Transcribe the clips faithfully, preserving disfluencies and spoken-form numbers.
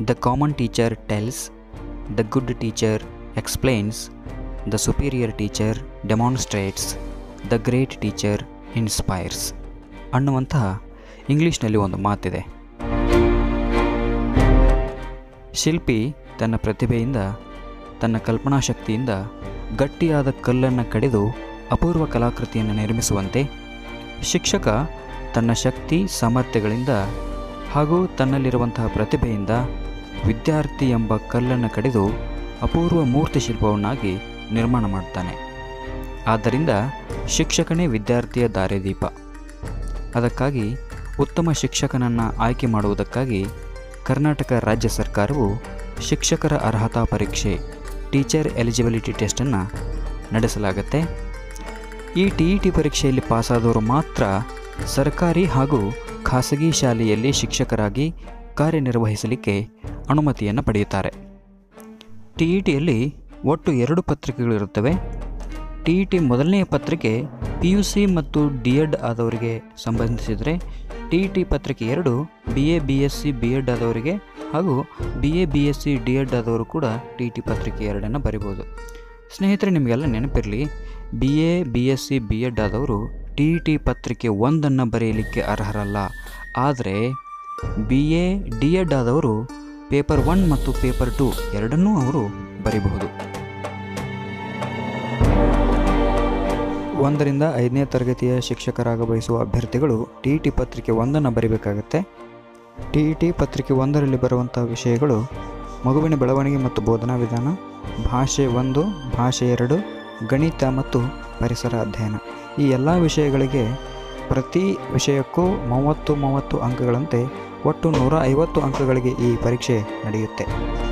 The common teacher tells, the good teacher explains, the superior teacher demonstrates, the great teacher inspires ಅನ್ನುವಂತಹ ಇಂಗ್ಲೀಷ್ನಲ್ಲಿ ಒಂದು ಮಾತಿದೆ. ಶಿಲ್ಪಿ ತನ್ನ ಪ್ರತಿಭೆಯಿಂದ, ತನ್ನ ಕಲ್ಪನಾಶಕ್ತಿಯಿಂದ ಗಟ್ಟಿಯಾದ ಕಲ್ಲನ್ನು ಕಡಿದು ಅಪೂರ್ವ ಕಲಾಕೃತಿಯನ್ನು ನಿರ್ಮಿಸುವಂತೆ, ಶಿಕ್ಷಕ ತನ್ನ ಶಕ್ತಿ ಸಾಮರ್ಥ್ಯಗಳಿಂದ ಹಾಗೂ ತನ್ನಲ್ಲಿರುವಂತಹ ಪ್ರತಿಭೆಯಿಂದ ವಿದ್ಯಾರ್ಥಿ ಎಂಬ ಕಲ್ಲನ್ನು ಕಡಿದು ಅಪೂರ್ವ ಮೂರ್ತಿ ಶಿಲ್ಪವನ್ನಾಗಿ ನಿರ್ಮಾಣ ಮಾಡ್ತಾನೆ. ಆದ್ದರಿಂದ ಶಿಕ್ಷಕನೇ ವಿದ್ಯಾರ್ಥಿಯ ದಾರಿದೀಪ. ಅದಕ್ಕಾಗಿ ಉತ್ತಮ ಶಿಕ್ಷಕನನ್ನು ಆಯ್ಕೆ ಮಾಡುವುದಕ್ಕಾಗಿ ಕರ್ನಾಟಕ ರಾಜ್ಯ ಸರ್ಕಾರವು ಶಿಕ್ಷಕರ ಅರ್ಹತಾ ಪರೀಕ್ಷೆ ಟೀಚರ್ ಎಲಿಜಿಬಿಲಿಟಿ ಟೆಸ್ಟನ್ನು ನಡೆಸಲಾಗುತ್ತೆ. ಈ ಟಿ ಇ ಟಿ ಪರೀಕ್ಷೆಯಲ್ಲಿ ಪಾಸಾದವರು ಮಾತ್ರ ಸರ್ಕಾರಿ ಹಾಗೂ ಖಾಸಗಿ ಶಾಲೆಯಲ್ಲಿ ಶಿಕ್ಷಕರಾಗಿ ಕಾರ್ಯನಿರ್ವಹಿಸಲಿಕ್ಕೆ ಅನುಮತಿಯನ್ನು ಪಡೆಯುತ್ತಾರೆ. ಟಿ ಇ ಟಿಯಲ್ಲಿ ಒಟ್ಟು ಎರಡು ಪತ್ರಿಕೆಗಳಿರುತ್ತವೆ. ಟಿ ಇ ಟಿ ಮೊದಲನೆಯ ಪತ್ರಿಕೆ ಪಿ ಯು ಸಿ ಮತ್ತು ಡಿ ಎಡ್ ಆದವರಿಗೆ ಸಂಬಂಧಿಸಿದರೆ, ಟಿ ಇ ಟಿ ಪತ್ರಿಕೆ ಎರಡು B A B S C B Ed ಆದವರಿಗೆ ಹಾಗೂ B A B S C D Ed ಆದವರು ಕೂಡ ಟಿ ಇ ಟಿ ಪತ್ರಿಕೆ ಎರಡನ್ನು ಬರಿಬೋದು. ಸ್ನೇಹಿತರೆ, ನಿಮಗೆಲ್ಲ ನೆನಪಿರಲಿ, B A B S C B Ed ಆದವರು ಟಿ ಇ ಟಿ ಪತ್ರಿಕೆ ಒಂದನ್ನು ಬರೆಯಲಿಕ್ಕೆ ಅರ್ಹರಲ್ಲ. ಆದರೆ ಬಿ ಎ ಡಿ ಎಡ್ ಆದವರು ಪೇಪರ್ ಒನ್ ಮತ್ತು ಪೇಪರ್ ಟು ಎರಡನ್ನೂ ಅವರು ಬರೀಬಹುದು. ಒಂದರಿಂದ ಐದನೇ ತರಗತಿಯ ಶಿಕ್ಷಕರಾಗ ಬಯಸುವ ಅಭ್ಯರ್ಥಿಗಳು ಟಿ ಇ ಟಿ ಪತ್ರಿಕೆ ಒಂದನ್ನು ಬರೀಬೇಕಾಗತ್ತೆ. ಟಿ ಇ ಟಿ ಪತ್ರಿಕೆ ಒಂದರಲ್ಲಿ ಬರುವಂಥ ವಿಷಯಗಳು ಮಗುವಿನ ಬೆಳವಣಿಗೆ ಮತ್ತು ಬೋಧನಾ ವಿಧಾನ, ಭಾಷೆ ಒಂದು, ಭಾಷೆ ಎರಡು, ಗಣಿತ ಮತ್ತು ಪರಿಸರ ಅಧ್ಯಯನ. ಈ ಎಲ್ಲ ವಿಷಯಗಳಿಗೆ ಪ್ರತಿ ವಿಷಯಕ್ಕೂ ಮೂವತ್ತು ಮೂವತ್ತು ಅಂಕಗಳಂತೆ ಒಟ್ಟು ನೂರ ಐವತ್ತು ಅಂಕಗಳಿಗೆ ಈ ಪರೀಕ್ಷೆ ನಡೆಯುತ್ತೆ.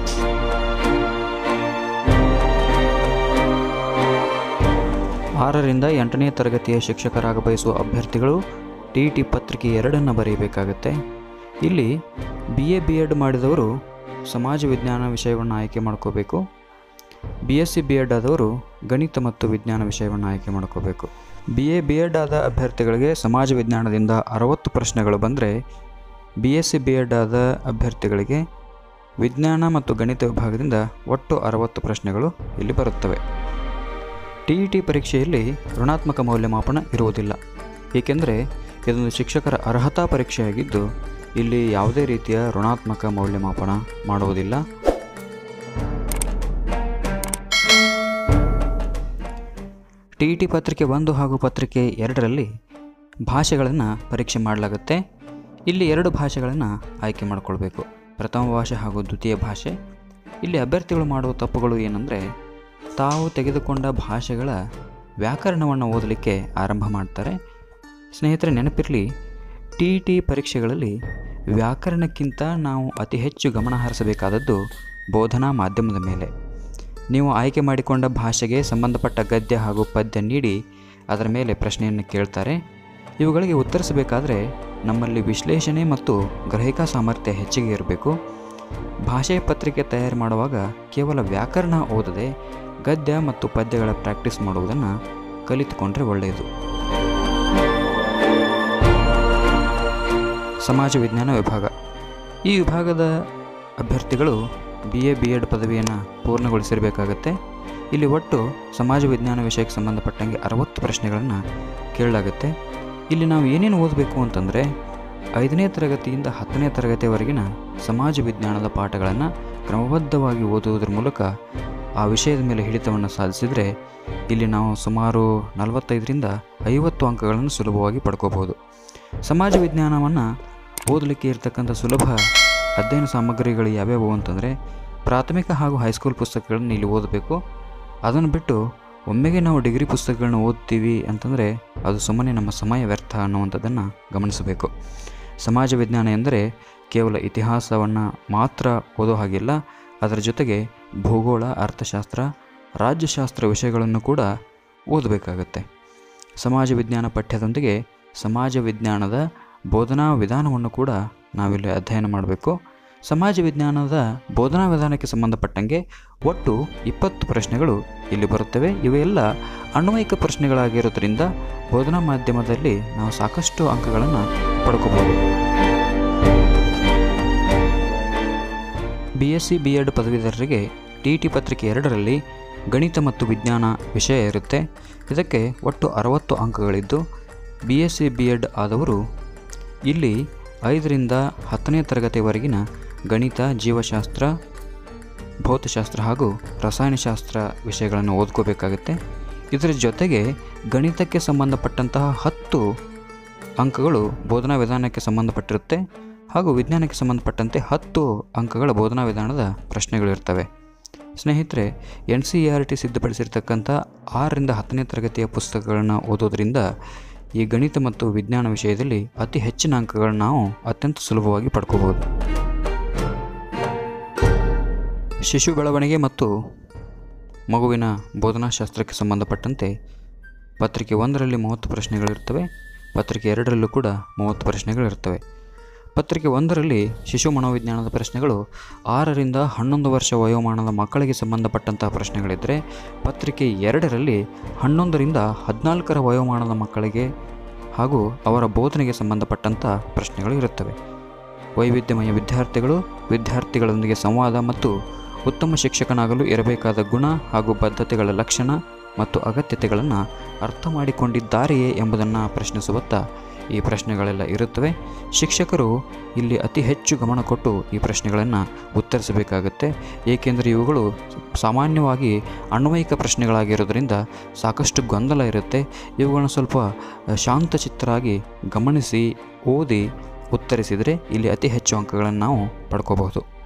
ಆರರಿಂದ ಎಂಟನೇ ತರಗತಿಯ ಶಿಕ್ಷಕರಾಗ ಬಯಸುವ ಅಭ್ಯರ್ಥಿಗಳು ಟಿ ಇ ಟಿ ಪತ್ರಿಕೆ ಎರಡನ್ನು ಬರೆಯಬೇಕಾಗತ್ತೆ. ಇಲ್ಲಿ ಬಿ ಎ ಬಿ ಎಡ್ ಮಾಡಿದವರು ಸಮಾಜ ವಿಜ್ಞಾನ ವಿಷಯವನ್ನು ಆಯ್ಕೆ ಮಾಡ್ಕೋಬೇಕು. B S C B Ed ಆದವರು ಗಣಿತ ಮತ್ತು ವಿಜ್ಞಾನ ವಿಷಯವನ್ನು ಆಯ್ಕೆ ಮಾಡ್ಕೋಬೇಕು. ಬಿ ಎ ಬಿ ಎಡ್ ಆದ ಅಭ್ಯರ್ಥಿಗಳಿಗೆ ಸಮಾಜ ವಿಜ್ಞಾನದಿಂದ ಅರವತ್ತು ಪ್ರಶ್ನೆಗಳು ಬಂದರೆ, B S C B Ed ಆದ ಅಭ್ಯರ್ಥಿಗಳಿಗೆ ವಿಜ್ಞಾನ ಮತ್ತು ಗಣಿತ ವಿಭಾಗದಿಂದ ಒಟ್ಟು ಅರವತ್ತು ಪ್ರಶ್ನೆಗಳು ಇಲ್ಲಿ ಬರುತ್ತವೆ. ಟಿ ಇ ಟಿ ಪರೀಕ್ಷೆಯಲ್ಲಿ ಋಣಾತ್ಮಕ ಮೌಲ್ಯಮಾಪನ ಇರುವುದಿಲ್ಲ, ಏಕೆಂದರೆ ಇದೊಂದು ಶಿಕ್ಷಕರ ಅರ್ಹತಾ ಪರೀಕ್ಷೆಯಾಗಿದ್ದು ಇಲ್ಲಿ ಯಾವುದೇ ರೀತಿಯ ಋಣಾತ್ಮಕ ಮೌಲ್ಯಮಾಪನ ಮಾಡುವುದಿಲ್ಲ. ಟಿ ಇ ಟಿ ಪತ್ರಿಕೆ ಒಂದು ಹಾಗೂ ಪತ್ರಿಕೆ ಎರಡರಲ್ಲಿ ಭಾಷೆಗಳನ್ನು ಪರೀಕ್ಷೆ ಮಾಡಲಾಗುತ್ತೆ. ಇಲ್ಲಿ ಎರಡು ಭಾಷೆಗಳನ್ನು ಆಯ್ಕೆ ಮಾಡಿಕೊಳ್ಬೇಕು, ಪ್ರಥಮ ಭಾಷೆ ಹಾಗೂ ದ್ವಿತೀಯ ಭಾಷೆ. ಇಲ್ಲಿ ಅಭ್ಯರ್ಥಿಗಳು ಮಾಡುವ ತಪ್ಪುಗಳು ಏನಂದರೆ, ತಾವು ತೆಗೆದುಕೊಂಡ ಭಾಷೆಗಳ ವ್ಯಾಕರಣವನ್ನು ಓದಲಿಕ್ಕೆ ಆರಂಭ ಮಾಡ್ತಾರೆ. ಸ್ನೇಹಿತರೆ, ನೆನಪಿರಲಿ, ಟಿ ಇ ಟಿ ಪರೀಕ್ಷೆಗಳಲ್ಲಿ ವ್ಯಾಕರಣಕ್ಕಿಂತ ನಾವು ಅತಿ ಹೆಚ್ಚು ಗಮನ ಹರಿಸಬೇಕಾದದ್ದು ಬೋಧನಾ ಮಾಧ್ಯಮದ ಮೇಲೆ. ನೀವು ಆಯ್ಕೆ ಮಾಡಿಕೊಂಡ ಭಾಷೆಗೆ ಸಂಬಂಧಪಟ್ಟ ಗದ್ಯ ಹಾಗೂ ಪದ್ಯ ನೀಡಿ ಅದರ ಮೇಲೆ ಪ್ರಶ್ನೆಯನ್ನು ಕೇಳ್ತಾರೆ. ಇವುಗಳಿಗೆ ಉತ್ತರಿಸಬೇಕಾದ್ರೆ ನಮ್ಮಲ್ಲಿ ವಿಶ್ಲೇಷಣೆ ಮತ್ತು ಗ್ರಹಿಕಾ ಸಾಮರ್ಥ್ಯ ಹೆಚ್ಚಿಗೆ ಇರಬೇಕು. ಭಾಷೆ ಪತ್ರಿಕೆ ತಯಾರು ಮಾಡುವಾಗ ಕೇವಲ ವ್ಯಾಕರಣ ಓದದೆ ಗದ್ಯ ಮತ್ತು ಪದ್ಯಗಳ ಪ್ರಾಕ್ಟೀಸ್ ಮಾಡುವುದನ್ನು ಕಲಿತುಕೊಂಡ್ರೆ ಒಳ್ಳೆಯದು. ಸಮಾಜ ವಿಜ್ಞಾನ ವಿಭಾಗ. ಈ ವಿಭಾಗದ ಅಭ್ಯರ್ಥಿಗಳು ಬಿ ಎ ಬಿ ಎಡ್ ಪದವಿಯನ್ನು ಪೂರ್ಣಗೊಳಿಸಿರಬೇಕಾಗತ್ತೆ. ಇಲ್ಲಿ ಒಟ್ಟು ಸಮಾಜ ವಿಜ್ಞಾನ ವಿಷಯಕ್ಕೆ ಸಂಬಂಧಪಟ್ಟಂಗೆ ಅರವತ್ತು ಪ್ರಶ್ನೆಗಳನ್ನು ಕೇಳಲಾಗುತ್ತೆ. ಇಲ್ಲಿ ನಾವು ಏನೇನು ಓದಬೇಕು ಅಂತಂದರೆ, ಐದನೇ ತರಗತಿಯಿಂದ ಹತ್ತನೇ ತರಗತಿಯವರೆಗಿನ ಸಮಾಜ ವಿಜ್ಞಾನದ ಪಾಠಗಳನ್ನು ಕ್ರಮಬದ್ಧವಾಗಿ ಓದುವುದರ ಮೂಲಕ ಆ ವಿಷಯದ ಮೇಲೆ ಹಿಡಿತವನ್ನು ಸಾಧಿಸಿದರೆ ಇಲ್ಲಿ ನಾವು ಸುಮಾರು ನಲವತ್ತೈದರಿಂದ ಐವತ್ತು ಅಂಕಗಳನ್ನು ಸುಲಭವಾಗಿ ಪಡ್ಕೋಬಹುದು. ಸಮಾಜ ವಿಜ್ಞಾನವನ್ನು ಓದಲಿಕ್ಕೆ ಇರತಕ್ಕಂಥ ಸುಲಭ ಅಧ್ಯಯನ ಸಾಮಗ್ರಿಗಳು ಯಾವ್ಯಾವು ಅಂತಂದರೆ, ಪ್ರಾಥಮಿಕ ಹಾಗೂ ಹೈಸ್ಕೂಲ್ ಪುಸ್ತಕಗಳನ್ನು ಇಲ್ಲಿ ಓದಬೇಕು. ಅದನ್ನು ಬಿಟ್ಟು ಒಮ್ಮೆಗೆ ನಾವು ಡಿಗ್ರಿ ಪುಸ್ತಕಗಳನ್ನ ಓದ್ತೀವಿ ಅಂತಂದರೆ ಅದು ಸುಮ್ಮನೆ ನಮ್ಮ ಸಮಯ ವ್ಯರ್ಥ ಅನ್ನುವಂಥದ್ದನ್ನು ಗಮನಿಸಬೇಕು. ಸಮಾಜ ವಿಜ್ಞಾನ ಎಂದರೆ ಕೇವಲ ಇತಿಹಾಸವನ್ನು ಮಾತ್ರ ಓದೋ ಹಾಗಿಲ್ಲ, ಅದರ ಜೊತೆಗೆ ಭೂಗೋಳ, ಅರ್ಥಶಾಸ್ತ್ರ, ರಾಜ್ಯಶಾಸ್ತ್ರ ವಿಷಯಗಳನ್ನು ಕೂಡ ಓದಬೇಕಾಗತ್ತೆ. ಸಮಾಜ ವಿಜ್ಞಾನ ಪಠ್ಯದೊಂದಿಗೆ ಸಮಾಜ ವಿಜ್ಞಾನದ ಬೋಧನಾ ವಿಧಾನವನ್ನು ಕೂಡ ನಾವಿಲ್ಲಿ ಅಧ್ಯಯನ ಮಾಡಬೇಕು. ಸಮಾಜ ವಿಜ್ಞಾನದ ಬೋಧನಾ ವಿಧಾನಕ್ಕೆ ಸಂಬಂಧಪಟ್ಟಂಗೆ ಒಟ್ಟು ಇಪ್ಪತ್ತು ಪ್ರಶ್ನೆಗಳು ಇಲ್ಲಿ ಬರುತ್ತವೆ. ಇವೆಲ್ಲ ಅನ್ವಯಿಕ ಪ್ರಶ್ನೆಗಳಾಗಿರೋದ್ರಿಂದ ಬೋಧನಾ ಮಾಧ್ಯಮದಲ್ಲಿ ನಾವು ಸಾಕಷ್ಟು ಅಂಕಗಳನ್ನು ಪಡ್ಕೋಬೋದು. B S C B Ed ಪದವೀಧರರಿಗೆ ಟಿ ಇ ಟಿ ಪತ್ರಿಕೆ ಎರಡರಲ್ಲಿ ಗಣಿತ ಮತ್ತು ವಿಜ್ಞಾನ ವಿಷಯ ಇರುತ್ತೆ. ಇದಕ್ಕೆ ಒಟ್ಟು ಅರವತ್ತು ಅಂಕಗಳಿದ್ದು B S C B Ed ಆದವರು ಇಲ್ಲಿ ಐದರಿಂದ ಹತ್ತನೇ ತರಗತಿವರೆಗಿನ ಗಣಿತ, ಜೀವಶಾಸ್ತ್ರ, ಭೌತಶಾಸ್ತ್ರ ಹಾಗೂ ರಸಾಯನಶಾಸ್ತ್ರ ವಿಷಯಗಳನ್ನು ಓದ್ಕೋಬೇಕಾಗುತ್ತೆ. ಇದರ ಜೊತೆಗೆ ಗಣಿತಕ್ಕೆ ಸಂಬಂಧಪಟ್ಟಂತಹ ಹತ್ತು ಅಂಕಗಳು ಬೋಧನಾ ವಿಧಾನಕ್ಕೆ ಸಂಬಂಧಪಟ್ಟಿರುತ್ತೆ ಹಾಗೂ ವಿಜ್ಞಾನಕ್ಕೆ ಸಂಬಂಧಪಟ್ಟಂತೆ ಹತ್ತು ಅಂಕಗಳ ಬೋಧನಾ ವಿಧಾನದ ಪ್ರಶ್ನೆಗಳಿರ್ತವೆ. ಸ್ನೇಹಿತರೆ, N C E R T ಸಿದ್ಧಪಡಿಸಿರ್ತಕ್ಕಂಥ ಆರರಿಂದ ಹತ್ತನೇ ತರಗತಿಯ ಪುಸ್ತಕಗಳನ್ನು ಓದೋದ್ರಿಂದ ಈ ಗಣಿತ ಮತ್ತು ವಿಜ್ಞಾನ ವಿಷಯದಲ್ಲಿ ಅತಿ ಹೆಚ್ಚಿನ ಅಂಕಗಳನ್ನು ನಾವು ಅತ್ಯಂತ ಸುಲಭವಾಗಿ ಪಡ್ಕೋಬೋದು. ಶಿಶು ಬೆಳವಣಿಗೆ ಮತ್ತು ಮಗುವಿನ ಬೋಧನಾಶಾಸ್ತ್ರಕ್ಕೆ ಸಂಬಂಧಪಟ್ಟಂತೆ ಪತ್ರಿಕೆ ಒಂದರಲ್ಲಿ ಮೂವತ್ತು ಪ್ರಶ್ನೆಗಳಿರ್ತವೆ, ಪತ್ರಿಕೆ ಎರಡರಲ್ಲೂ ಕೂಡ ಮೂವತ್ತು ಪ್ರಶ್ನೆಗಳಿರ್ತವೆ. ಪತ್ರಿಕೆ ಒಂದರಲ್ಲಿ ಶಿಶು ಮನೋವಿಜ್ಞಾನದ ಪ್ರಶ್ನೆಗಳು ಆರರಿಂದ ಹನ್ನೊಂದು ವರ್ಷ ವಯೋಮಾನದ ಮಕ್ಕಳಿಗೆ ಸಂಬಂಧಪಟ್ಟಂತಹ ಪ್ರಶ್ನೆಗಳಿದ್ದರೆ, ಪತ್ರಿಕೆ ಎರಡರಲ್ಲಿ ಹನ್ನೊಂದರಿಂದ ಹದಿನಾಲ್ಕರ ವಯೋಮಾನದ ಮಕ್ಕಳಿಗೆ ಹಾಗೂ ಅವರ ಬೋಧನೆಗೆ ಸಂಬಂಧಪಟ್ಟಂಥ ಪ್ರಶ್ನೆಗಳು ಇರುತ್ತವೆ. ವೈವಿಧ್ಯಮಯ ವಿದ್ಯಾರ್ಥಿಗಳು, ವಿದ್ಯಾರ್ಥಿಗಳೊಂದಿಗೆ ಸಂವಾದ ಮತ್ತು ಉತ್ತಮ ಶಿಕ್ಷಕನಾಗಲು ಇರಬೇಕಾದ ಗುಣ ಹಾಗೂ ಬದ್ಧತೆಗಳ ಲಕ್ಷಣ ಮತ್ತು ಅಗತ್ಯತೆಗಳನ್ನು ಅರ್ಥ ಮಾಡಿಕೊಂಡಿದ್ದಾರೆಯೇ ಎಂಬುದನ್ನು ಪ್ರಶ್ನಿಸುವತ್ತ ಈ ಪ್ರಶ್ನೆಗಳೆಲ್ಲ ಇರುತ್ತವೆ. ಶಿಕ್ಷಕರು ಇಲ್ಲಿ ಅತಿ ಹೆಚ್ಚು ಗಮನ ಕೊಟ್ಟು ಈ ಪ್ರಶ್ನೆಗಳನ್ನು ಉತ್ತರಿಸಬೇಕಾಗುತ್ತೆ. ಏಕೆಂದರೆ ಇವುಗಳು ಸಾಮಾನ್ಯವಾಗಿ ಅನ್ವಯಿಕ ಪ್ರಶ್ನೆಗಳಾಗಿರೋದ್ರಿಂದ ಸಾಕಷ್ಟು ಗೊಂದಲ ಇರುತ್ತೆ. ಇವುಗಳನ್ನು ಸ್ವಲ್ಪ ಶಾಂತಚಿತ್ತರಾಗಿ ಗಮನಿಸಿ ಓದಿ ಉತ್ತರಿಸಿದರೆ ಇಲ್ಲಿ ಅತಿ ಹೆಚ್ಚು ಅಂಕಗಳನ್ನು ನಾವು ಪಡ್ಕೋಬಹುದು.